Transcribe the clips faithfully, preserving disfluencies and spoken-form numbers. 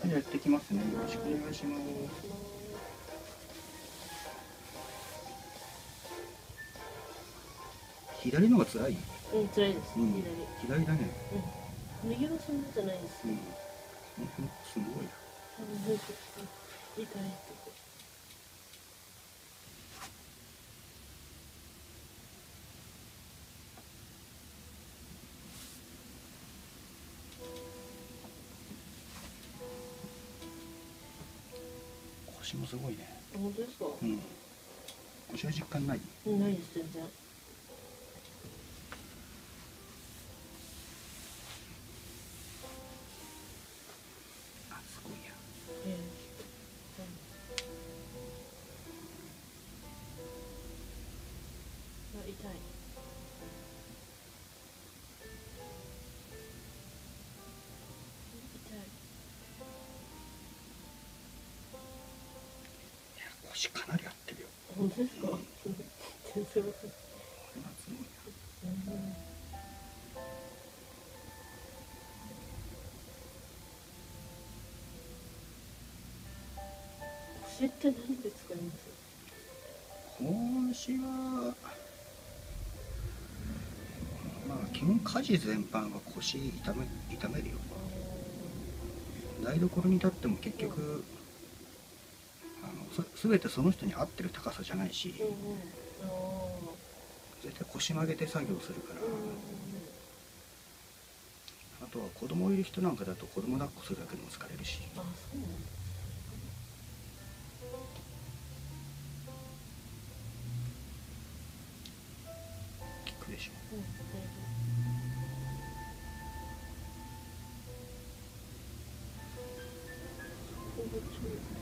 はい、やってきますね。よろしくお願いします。左のが辛い。 うん、辛いです。 うん、 左。 左だね。 うん。右はそんなじゃないです。 うん。本当にすごいな。 あの、なんか、痛いとこ。 腰もすごいね。 本当ですか？ うん。腰は実感ない？ ないです、全然。 あ、すごいや。 ええ。あ、痛い。痛い。 いや、腰かなり合ってるよ。 本当ですか？全然わかんない。 これはすごいな。 腰って何で使います？ 腰は、まあ基本家事全般は腰痛め痛めるよ。台所に立っても結局、あのす全てその人に合ってる高さじゃないし、 うんうん。あ絶対腰曲げて作業するから、 あ。うんうんうん。 あとは子供いる人なんかだと子供抱っこするだけでも疲れるし。 あ、そうなんです。 効くでしょ。 うん、大丈夫。ここがちょうど。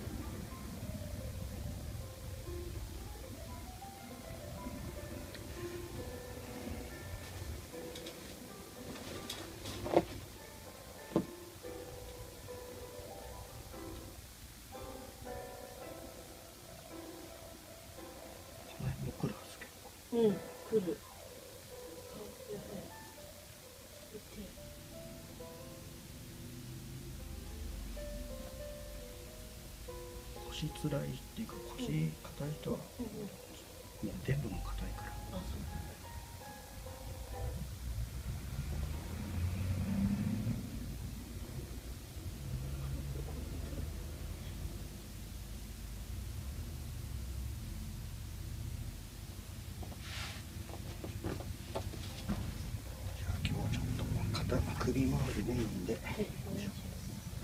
この辺も来るはず結構。 うん、来る。あ、やばい。痛い。 腰つらいっていうか腰硬い人は、 うんうん。 ね、全部も硬いから。 あ、そう。 じゃあ今日はちょっと肩首周りメインで。 はい、お願いします。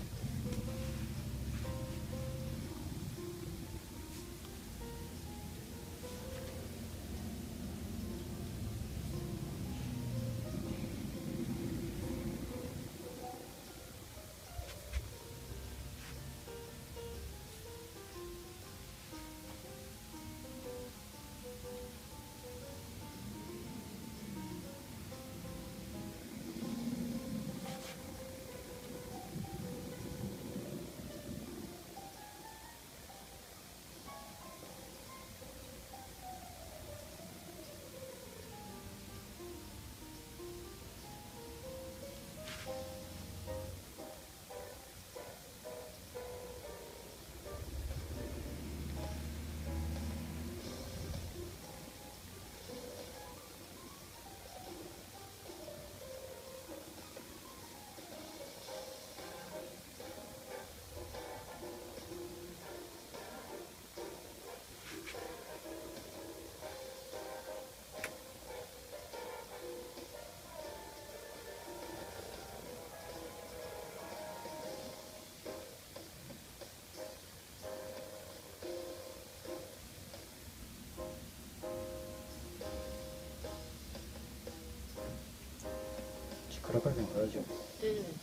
力加減は大丈夫？ 大丈夫です。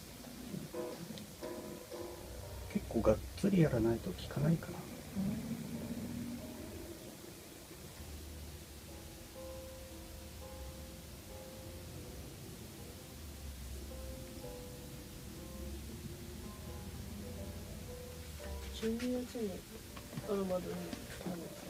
結構がっつりやらないと効かないかな。 じゅうにがつにアロマドに来たんです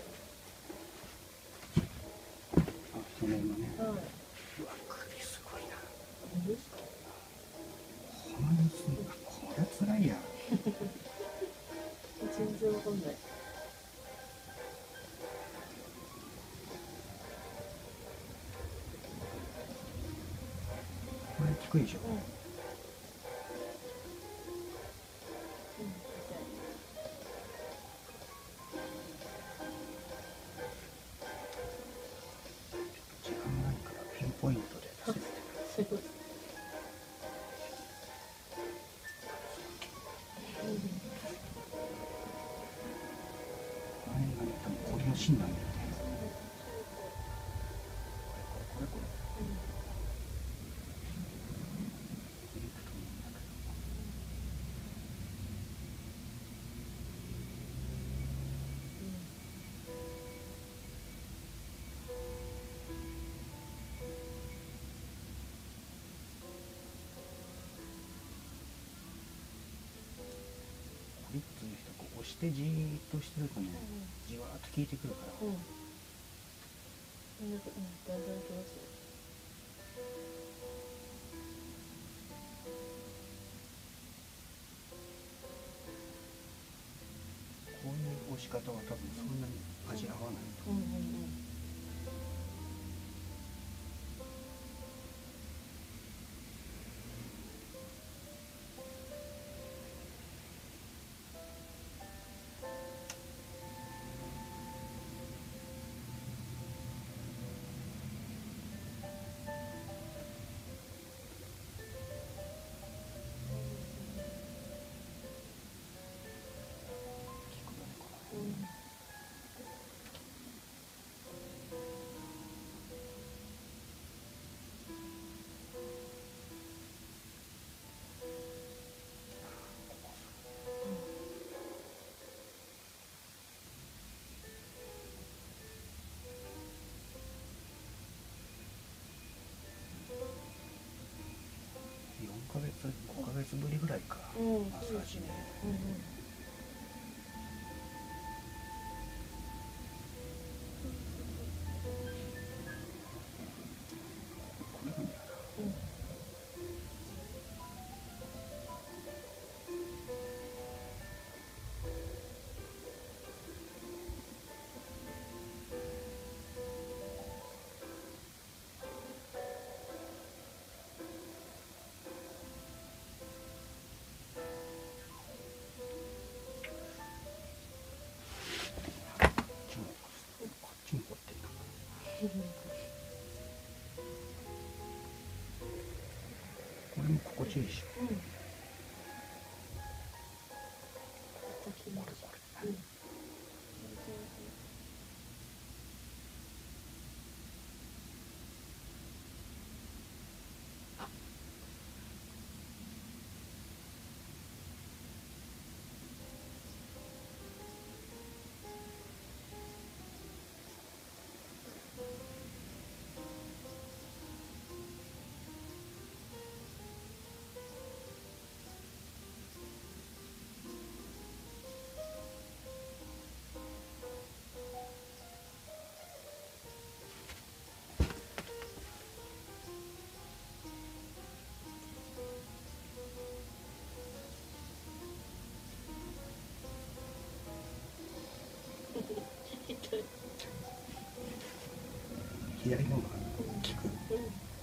あ、その今ね。 よ。はい。 うわ、首すごいな。 本当ですか？ この辺すんな、これは辛いや。 かんない。 これ低いでしょ。 うん。うん、 時間がないからピンポイントで攻めてくる。 すいません。 何々多分これの芯なんだよね。これこれこれこれ。いくと思うんだけど。クリップの人こう押してじーっとしてるとね、じわーっと効いてくるから。 うん。うん。なんか、うん、だんだんきますよ。 こういう押し方は多分そんなに味合わないとうん思う。 うんうん。 効くよねこのうん。 辺。よんかげつごかげつぶりぐらいか、 うん、 マッサージね。 うんうん。 これなんだよな。 うん。 こっちもこっちも凝ってんな。これも心地いいでしょ。 うん。気持ちいい。うん。痛い。 左の方が効く。 うん。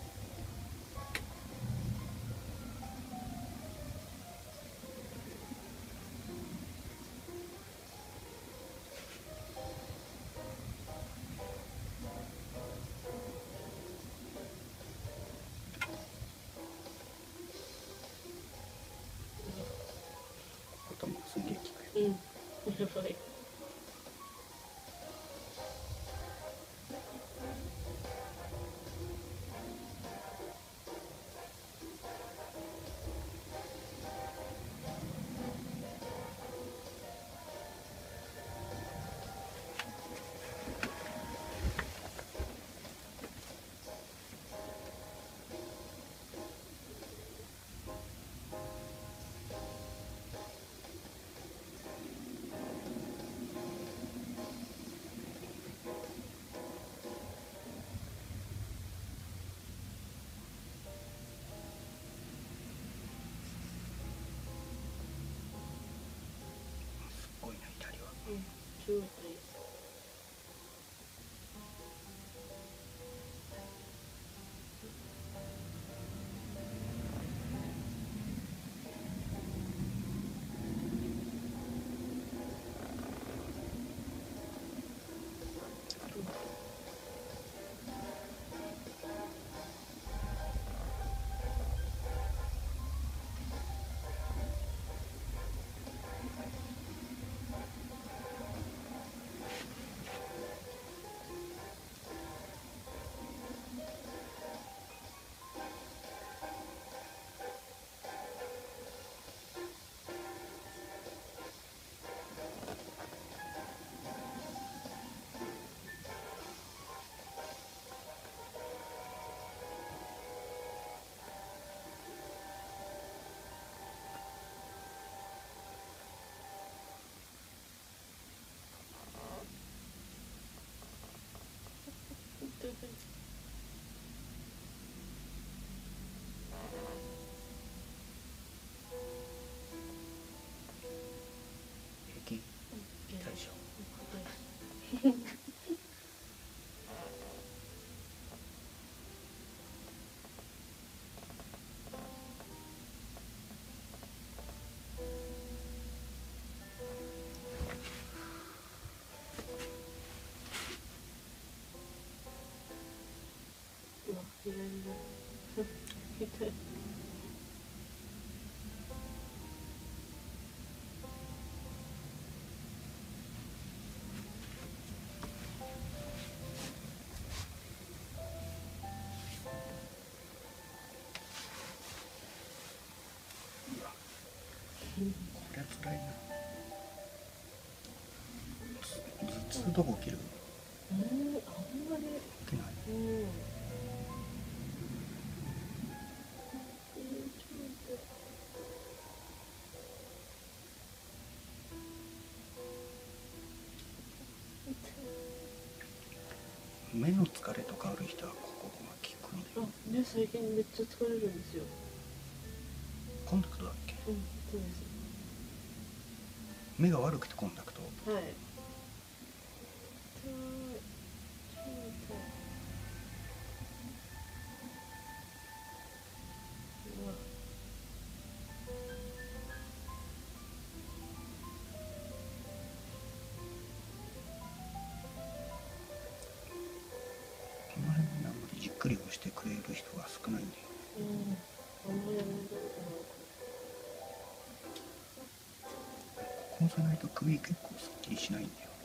頭がすげえ効くよ。 うん。やばい。 白いといいです。 平気？大丈うわ、左だ。痛い。 こりゃ辛いな。頭痛どこ起きる？ うん、あんまり。 起きない。 うん。 目の疲れとかある人はここが効くんだよ。 あ、ね、最近めっちゃ疲れるんですよ。 コンタクトだっけ？ うん、そうです。 目が悪くてコンタクト。 はい。痛い。超痛い。うわ。 この辺にあんまりじっくり押してくれる人が少ないんだよ。 うん。あんまりやめたことない。 ここ押さないと首結構すっきりしないんだよ。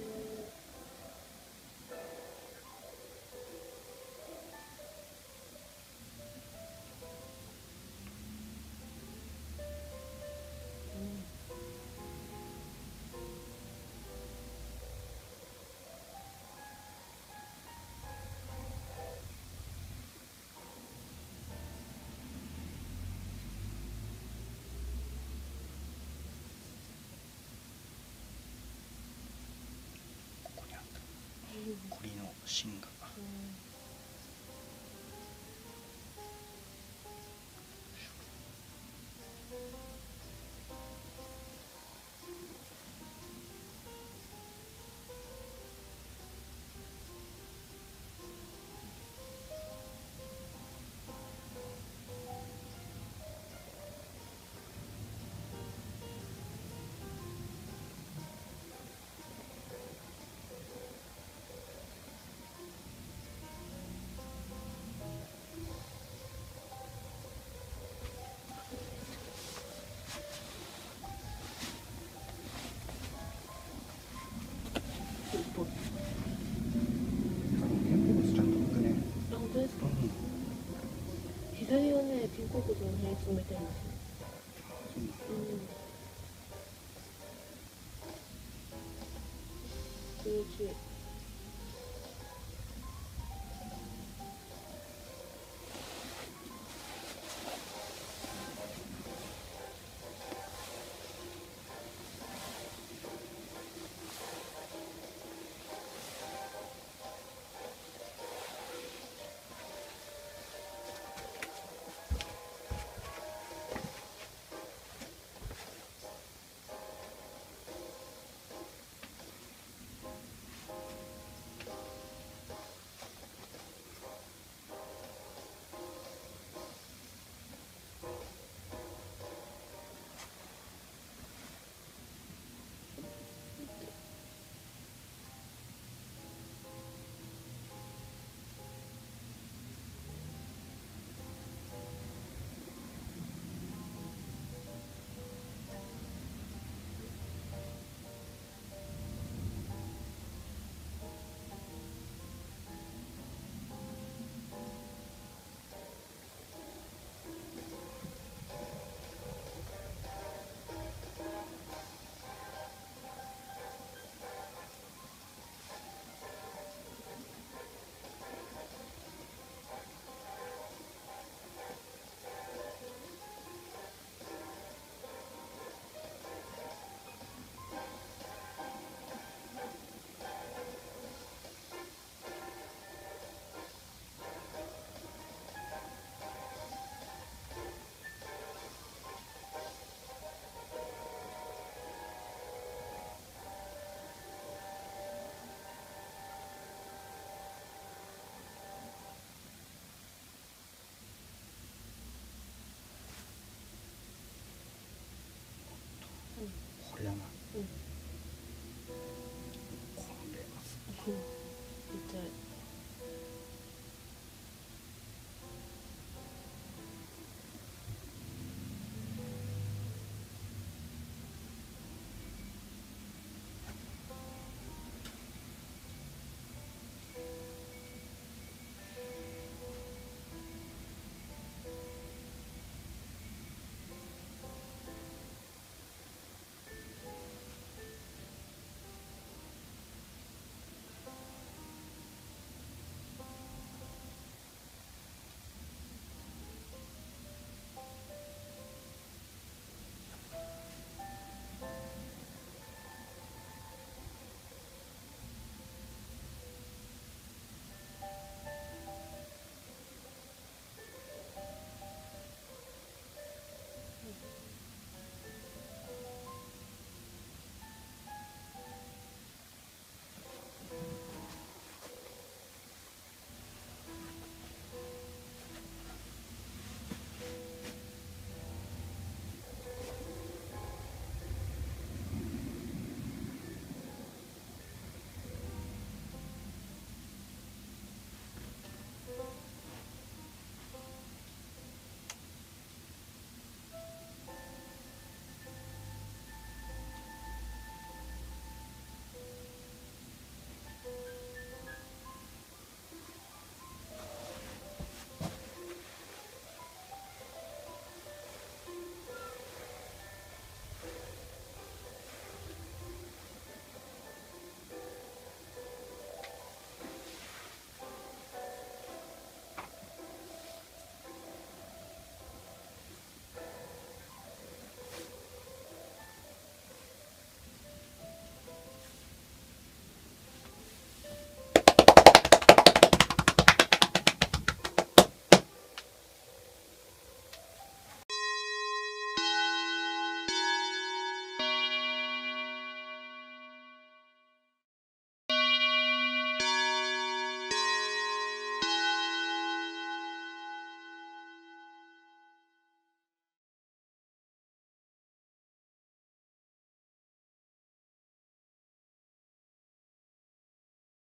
ここにあったコリの芯が。 左はね、肩甲骨の辺に冷たいんですよ。うん。気持ちいい。